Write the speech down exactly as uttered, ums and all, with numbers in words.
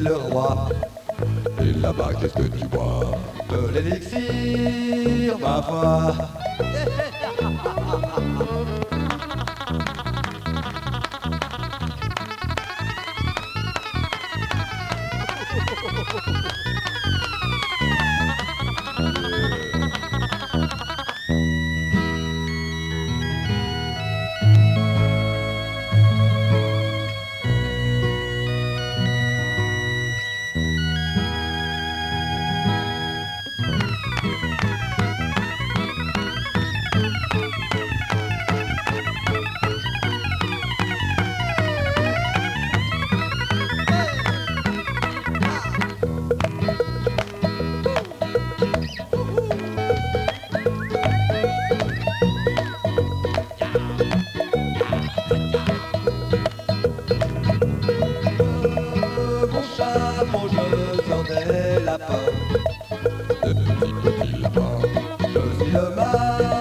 le roi. Et là-bas, qu'est-ce que tu bois? De l'élixir, ma foi. Mon jeu sort des lapins. Des petits petits lapins. Je suis le mal.